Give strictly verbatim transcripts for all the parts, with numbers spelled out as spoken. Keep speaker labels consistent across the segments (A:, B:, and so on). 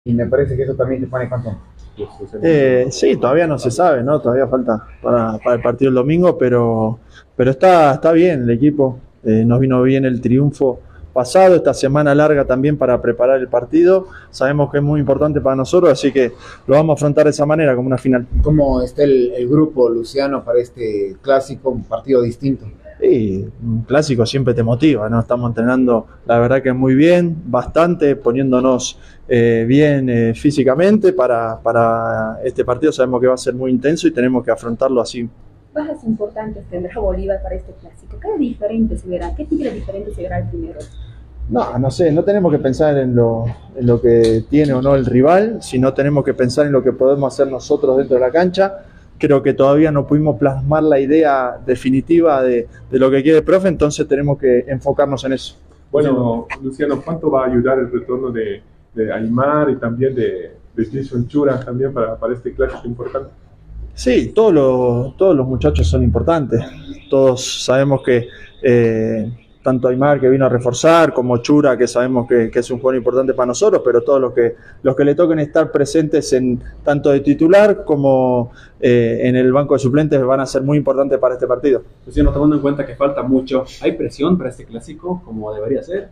A: Y me parece que eso también te pone contento.
B: Eh, sí, todavía no se sabe, ¿no? Todavía falta para, para el partido del domingo, pero, pero está, está bien el equipo. Eh, nos vino bien el triunfo pasado, esta semana larga también para preparar el partido. Sabemos que es muy importante para nosotros, así que lo vamos a afrontar de esa manera, como una final.
A: ¿Cómo está el, el grupo, Luciano, para este clásico, un partido distinto?
B: Sí, un clásico siempre te motiva, ¿no? Estamos entrenando, la verdad que muy bien, bastante, poniéndonos eh, bien eh, físicamente para, para este partido. Sabemos que va a ser muy intenso y tenemos que afrontarlo así.
C: Bajas importantes tendrá Bolívar para este clásico. ¿Qué diferente se verá? ¿Qué tigre diferente se verá el primero?
B: No, no sé, no tenemos que pensar en lo, en lo que tiene o no el rival, sino tenemos que pensar en lo que podemos hacer nosotros dentro de la cancha. Creo que todavía no pudimos plasmar la idea definitiva de, de lo que quiere el profe, entonces tenemos que enfocarnos en eso.
D: Bueno, Luciano, ¿cuánto va a ayudar el retorno de, de Aymar y también de, de Jason Chura también para, para este clásico importante?
B: Sí, todos los, todos los muchachos son importantes. Todos sabemos que eh, tanto Aymar, que vino a reforzar, como Chura, que sabemos que, que es un jugador importante para nosotros, pero todos los que, los que le toquen estar presentes en tanto de titular como eh, en el banco de suplentes van a ser muy importantes para este partido.
E: Luciano, tomando en cuenta que falta mucho, ¿hay presión para este clásico como debería ser?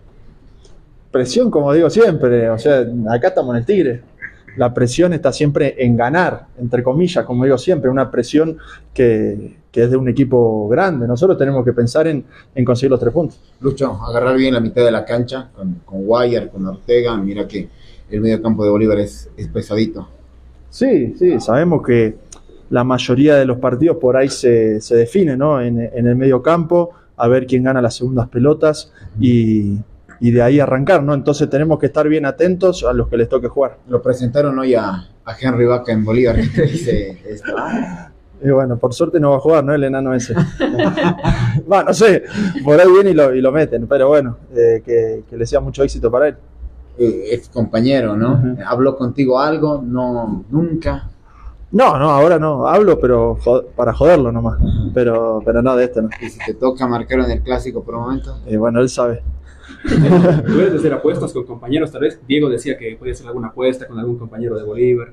B: Presión, como digo siempre, o sea, acá estamos en el Tigre. La presión está siempre en ganar, entre comillas, como digo siempre, una presión que, que es de un equipo grande. Nosotros tenemos que pensar en, en conseguir los tres puntos.
A: Lucho, agarrar bien la mitad de la cancha con, con Guayar, con Ortega. Mira que el medio campo de Bolívar es, es pesadito.
B: Sí, sí, sabemos que la mayoría de los partidos por ahí se, se define, ¿no? En, en el medio campo, a ver quién gana las segundas pelotas y... y de ahí arrancar, ¿no? Entonces tenemos que estar bien atentos a los que les toque jugar.
A: Lo presentaron hoy a, a Henry Vaca en Bolívar. ¿Qué te dice esto?
B: Y bueno, por suerte no va a jugar, ¿no? El enano ese. Bueno, no sé, por ahí viene y lo, y lo meten, pero bueno, eh, que, que le sea mucho éxito para él.
A: Eh, ex compañero, ¿no? Uh-huh. ¿Habló contigo algo? No, nunca.
B: No, no, ahora no, hablo, pero jod- para joderlo nomás, uh-huh. pero, pero no de esto, ¿no?
A: ¿Y si te toca marcarlo en el clásico por un momento?
B: Eh, bueno, él sabe.
E: ¿Tú eres de hacer apuestas con compañeros? Tal vez Diego decía que podía hacer alguna apuesta con algún compañero de Bolívar.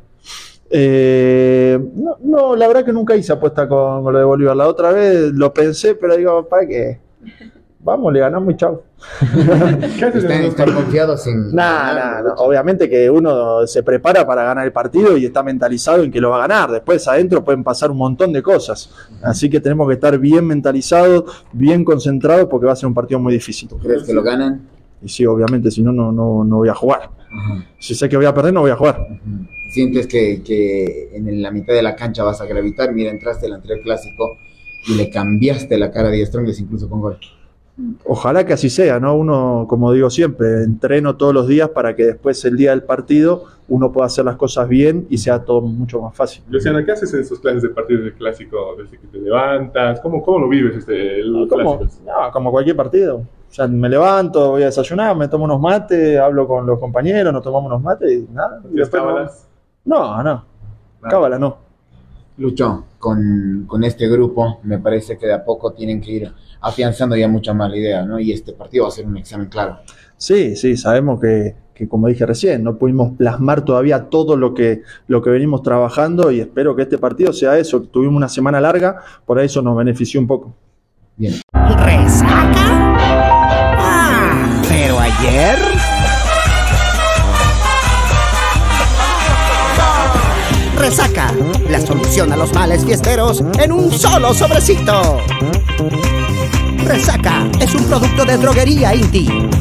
B: Eh, no, no, la verdad que nunca hice apuesta con, con lo de Bolívar. La otra vez lo pensé, pero digo, ¿para qué? Vamos, le ganamos y chau.
A: ¿Están, están confiados en...?
B: Nah, nah, no. Obviamente que uno se prepara para ganar el partido y está mentalizado en que lo va a ganar. Después adentro pueden pasar un montón de cosas. Así que tenemos que estar bien mentalizados, bien concentrados, porque va a ser un partido muy difícil.
A: ¿Tú crees que lo ganan?
B: Y sí, obviamente, si no, no, no, no voy a jugar. Uh-huh. Si sé que voy a perder, no voy a jugar.
A: Uh-huh. ¿Sientes que, que en la mitad de la cancha vas a gravitar? Mira, entraste el anterior clásico y le cambiaste la cara a Die Strongest incluso con gol.
B: Ojalá que así sea, ¿no? Uno, como digo siempre, entreno todos los días para que después el día del partido uno pueda hacer las cosas bien y sea todo mucho más fácil.
D: Luciano, ¿qué haces en esos clases de partidos del clásico? ¿Desde que te levantas? ¿Cómo, cómo lo vives este, el
B: como,
D: clásico?
B: No, como cualquier partido. O sea, me levanto, voy a desayunar, me tomo unos mates, hablo con los compañeros, nos tomamos unos mates y nada.
D: ¿Y las cábalas?
B: No, no, no. Cábala no.
A: Lucho, con, con este grupo me parece que de a poco tienen que ir afianzando ya mucha más la idea, ¿no? Y este partido va a ser un examen claro.
B: Sí, sí, sabemos que, que como dije recién, no pudimos plasmar todavía todo lo que, lo que venimos trabajando y espero que este partido sea eso. Tuvimos una semana larga, por eso nos benefició un poco.
A: Bien.
F: ¿Resaca? Ah, pero ayer... Resaca, la solución a los males fiesteros en un solo sobrecito. Resaca es un producto de droguería Inti.